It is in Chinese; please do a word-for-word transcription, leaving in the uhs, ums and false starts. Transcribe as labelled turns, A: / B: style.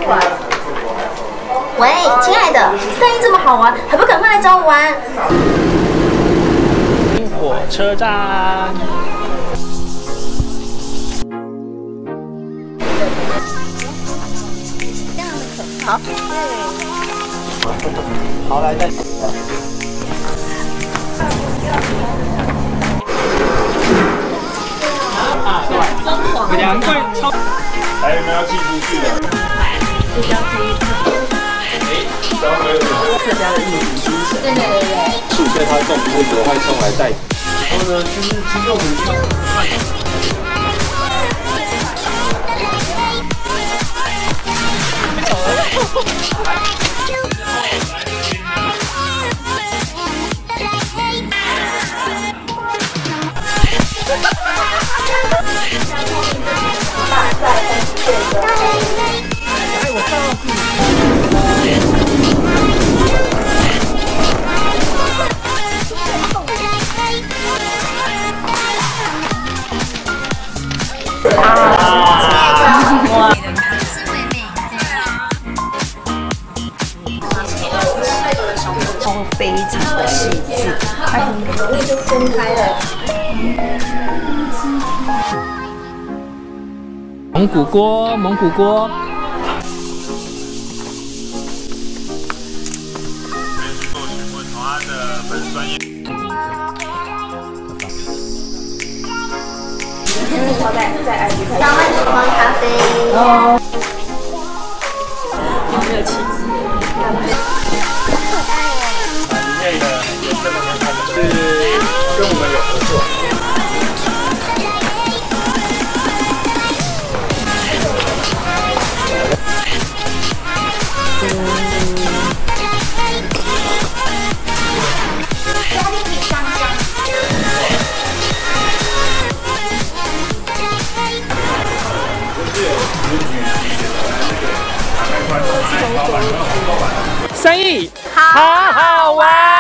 A: 喂，亲爱的，三一这么好玩，还不赶快来找我玩？
B: 火车站。
A: 好。
B: 好，来再。啊，对，两块超。
C: 还有没有要寄出去的？
A: 这家可以。
C: 哎，刚刚有
A: 客家的印度精神。对对对对。
C: 是，所以他送不是国外送来带。然后呢，就是鸡肉骨条。
A: 非常的细致，它很容易就分开了。
B: 蒙古锅，蒙古锅。
C: 做询问他的粉丝专业。
A: 我在在 I G 上面喜欢咖啡。哦。有没有气质？
C: 里面的颜色的他们是跟我们有合作。
B: 三亿，好好玩。